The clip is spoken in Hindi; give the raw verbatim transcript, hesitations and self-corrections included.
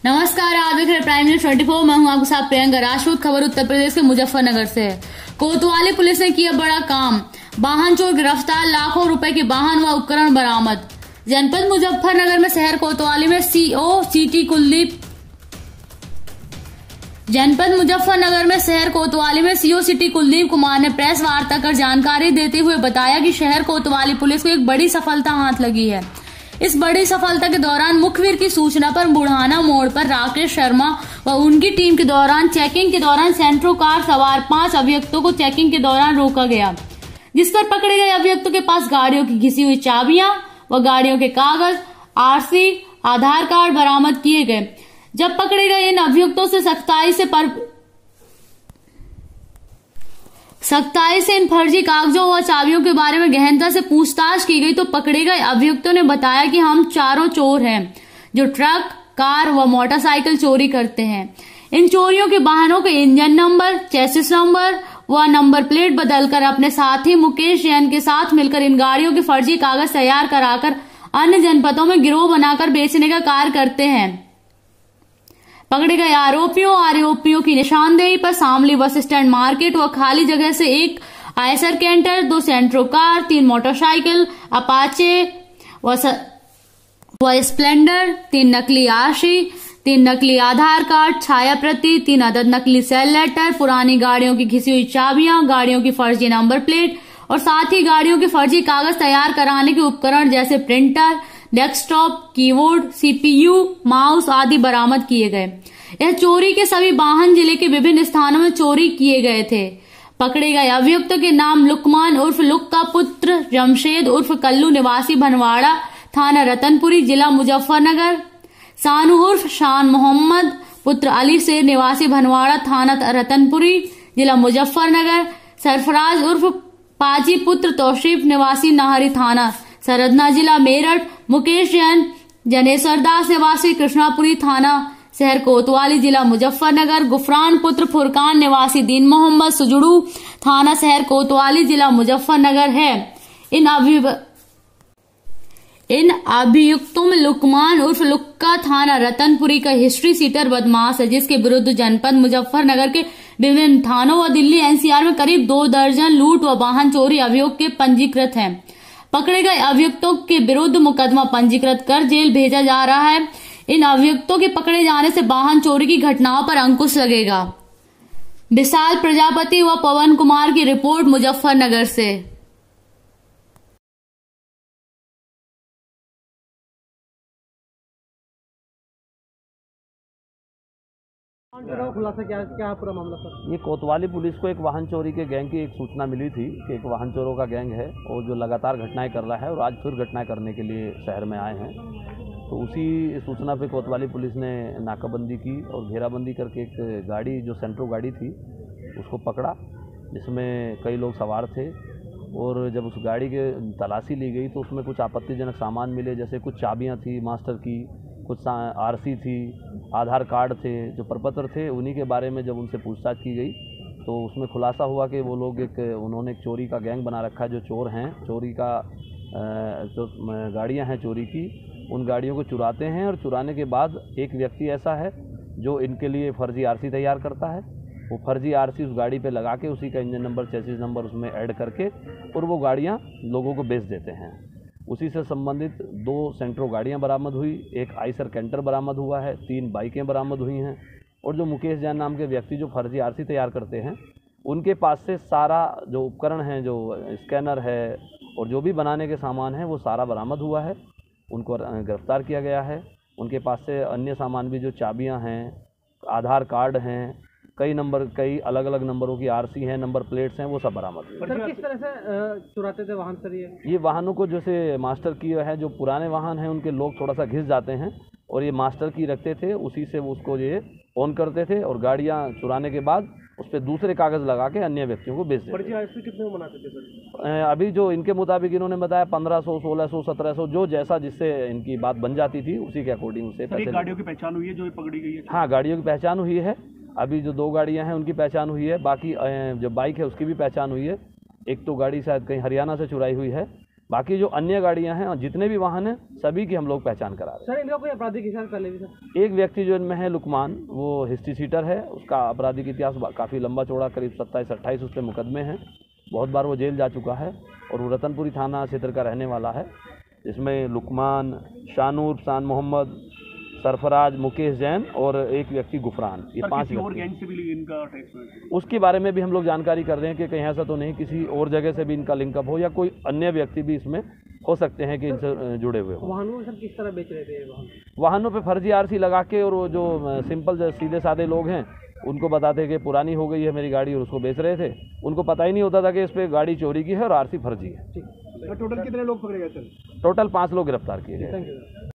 नमस्कार, आप देख रहे हैं प्राइम न्यूज चौबीस। मैं हूं आपके साथ प्रियंका राजपूत। खबर उत्तर प्रदेश के मुजफ्फरनगर से है। कोतवाली पुलिस ने किया बड़ा काम, वाहन चोर गिरफ्तार, लाखों रुपए के वाहन व उपकरण बरामद। जनपद मुजफ्फरनगर में शहर कोतवाली में सीओ सिटी कुलदीप जनपद मुजफ्फरनगर में शहर कोतवाली में सीओ सिटी कुलदीप कुमार ने प्रेस वार्ता कर जानकारी देते हुए बताया कि शहर कोतवाली पुलिस को एक बड़ी सफलता हाथ लगी है। इस बड़ी सफलता के दौरान मुखबिर की सूचना पर बुढ़ाना मोड़ पर राकेश शर्मा व उनकी टीम के दौरान चेकिंग के दौरान सेंट्रो कार सवार पांच अभियुक्तों को चेकिंग के दौरान रोका गया, जिस पर पकड़े गए अभियुक्तों के पास गाड़ियों की घिसी हुई चाबियां व गाड़ियों के कागज, आरसी, आधार कार्ड बरामद किए गए। जब पकड़े गए इन अभियुक्तों से सख्ताई से पर सख्ताई से इन फर्जी कागजों व चाबियों के बारे में गहनता से पूछताछ की गई तो पकड़े गए अभियुक्तों ने बताया कि हम चारों चोर हैं जो ट्रक, कार व मोटरसाइकिल चोरी करते हैं। इन चोरियों के वाहनों के इंजन नंबर, चेसिस नंबर व नंबर प्लेट बदलकर अपने साथी मुकेश जैन के साथ मिलकर इन गाड़ियों के फर्जी कागज तैयार कराकर अन्य जनपदों में गिरोह बनाकर बेचने का कार्य करते हैं। पकड़े गए आरोपियों आरोपियों की निशानदेही पर शामली बस स्टैंड मार्केट व खाली जगह से एक आयसर कैंटर, दो सेंट्रो कार, तीन मोटरसाइकिल अपाचे व, व स्प्लेंडर, तीन नकली आरसी, तीन नकली आधार कार्ड, छाया प्रति, तीन अदद नकली सेल लेटर, पुरानी गाड़ियों की घिसी हुई चाबियां, गाड़ियों की फर्जी नंबर प्लेट और साथ ही गाड़ियों के फर्जी कागज तैयार कराने के उपकरण जैसे printer, desktop, keyboard, CPU, mouse आदि बरामद किए गए। यह चोरी के सभी वाहन जिले के विभिन्न स्थानों में चोरी किए गए थे। पकड़े गए अभियुक्तों के नाम लुकमान उर्फ लुक्का पुत्र जमशेद उर्फ कल्लू निवासी भनवाड़ा थाना रतनपुरी जिला मुजफ्फरनगर, सानू उर्फ शान मोहम्मद पुत्र अली शेर निवासी भनवाड़ा थाना रतनपुरी जिला मुजफ्फरनगर, सरफराज उर्फ पाजी पुत्र तौशीफ निवासी नाहरी थाना सरदना जिला मेरठ, मुकेश जैन जनेश्वर दास निवासी कृष्णापुरी थाना शहर कोतवाली जिला मुजफ्फरनगर, गुफरान पुत्र फुरकान निवासी दीन मोहम्मद सुजुड़ू थाना शहर कोतवाली जिला मुजफ्फरनगर है। इन अभिव इन अभियुक्तों में लुकमान उर्फ लुक्का थाना रतनपुरी का हिस्ट्री सीटर बदमाश है, जिसके विरुद्ध जनपद मुजफ्फरनगर के विभिन्न थानों व दिल्ली एनसीआर में करीब दो दर्जन लूट व वाहन चोरी अभियोग के पंजीकृत हैं। पकड़े गए अभियुक्तों के विरुद्ध मुकदमा पंजीकृत कर जेल भेजा जा रहा है। इन अभियुक्तों के पकड़े जाने से वाहन चोरी की घटनाओं पर अंकुश लगेगा। विशाल प्रजापति व पवन कुमार की रिपोर्ट मुजफ्फरनगर से। खुलासा क्या क्या पूरा मामला सर? ये कोतवाली पुलिस को एक वाहन चोरी के गैंग की एक सूचना मिली थी कि एक वाहन चोरों का गैंग है और जो लगातार घटनाएं कर रहा है और आज फिर घटनाएं करने के लिए शहर में आए हैं। तो उसी सूचना पे कोतवाली पुलिस ने नाकाबंदी की और घेराबंदी करके एक गाड़ी जो सेंट्रो गाड़ी थी उसको पकड़ा, जिसमें कई लोग सवार थे। और जब उस गाड़ी के तलाशी ली गई तो उसमें कुछ आपत्तिजनक सामान मिले, जैसे कुछ चाबियाँ थी मास्टर की, कुछ आरसी थी, आधार कार्ड थे। जो प्रपत्र थे उन्हीं के बारे में जब उनसे पूछताछ की गई तो उसमें खुलासा हुआ कि वो लोग एक उन्होंने एक चोरी का गैंग बना रखा है, जो चोर हैं, चोरी का जो गाड़ियां हैं चोरी की, उन गाड़ियों को चुराते हैं और चुराने के बाद एक व्यक्ति ऐसा है जो इनके लिए फर्जी आरसी तैयार करता है। वो फर्जी आरसी उस गाड़ी पे लगा के उसी का इंजन नंबर, चेसिस नंबर उसमें ऐड करके और वो गाड़ियाँ लोगों को बेच देते हैं। उसी से संबंधित दो सेंट्रो गाड़ियां बरामद हुई, एक आइसर कैंटर बरामद हुआ है, तीन बाइकें बरामद हुई हैं। और जो मुकेश जैन नाम के व्यक्ति जो फर्जी आरसी तैयार करते हैं उनके पास से सारा जो उपकरण है, जो स्कैनर है और जो भी बनाने के सामान हैं वो सारा बरामद हुआ है। उनको गिरफ्तार किया गया है। उनके पास से अन्य सामान भी, जो चाबियाँ हैं, आधार कार्ड हैं, कई नंबर कई अलग अलग नंबरों की आरसी हैं, नंबर प्लेट्स हैं, वो सब बरामद हुए। सर किस तरह से चुराते थे वाहन सर? ये ये वाहनों को जैसे मास्टर की है, जो पुराने वाहन हैं उनके लोग थोड़ा सा घिस जाते हैं और ये मास्टर की रखते थे, उसी से वो उसको ये ऑन करते थे और गाड़ियाँ चुराने के बाद उस पर दूसरे कागज लगा के अन्य व्यक्तियों को बेच देते थे। कितने में बनाते थे सर? अभी जो इनके मुताबिक इन्होंने बताया पंद्रह सौ, सोलह सौ, सत्रह सौ, जो जैसा जिससे इनकी बात बन जाती थी उसी के अकॉर्डिंग उसे पैसे। गाड़ियों की पहचान हुई है जो पकड़ी गई है? हाँ, गाड़ियों की पहचान हुई है। अभी जो दो गाड़ियां हैं उनकी पहचान हुई है, बाकी जो बाइक है उसकी भी पहचान हुई है। एक तो गाड़ी शायद कहीं हरियाणा से चुराई हुई है, बाकी जो अन्य गाड़ियां हैं और जितने भी वाहन हैं सभी की हम लोग पहचान करा रहे हैं। सर इनका कोई आपराधिक इतिहास पहले भी सर? एक व्यक्ति जो इनमें है लुकमान, वो हिस्ट्री सीटर है, उसका आपराधिक इतिहास काफ़ी लंबा चौड़ा, करीब सत्ताईस अट्ठाईस उस पर मुकदमे हैं, बहुत बार वो जेल जा चुका है और वो रतनपुरी थाना क्षेत्र का रहने वाला है। इसमें लुकमान, शानूर, शान मोहम्मद, सरफराज, मुकेश जैन और एक व्यक्ति गुफरान, ये पांच और गैंग से भी इनका टैक्स, उसके बारे में भी हम लोग जानकारी कर रहे हैं कि कहीं ऐसा तो नहीं किसी और जगह से भी इनका लिंकअप हो या कोई अन्य व्यक्ति भी इसमें हो सकते हैं कि इनसे जुड़े हुए हो। वाहनों में सर किस तरह बेच रहे थे ये वाहन? वाहनों पे फर्जी आरसी लगा के, और वो जो सिंपल सीधे साधे लोग हैं उनको बताते कि पुरानी हो गई है मेरी गाड़ी और उसको बेच रहे थे। उनको पता ही नहीं होता था कि इस पर गाड़ी चोरी की है और आरसी फर्जी है। टोटल कितने लोग पकड़े गए सर? टोटल पाँच लोग गिरफ्तार किए गए। Thank you.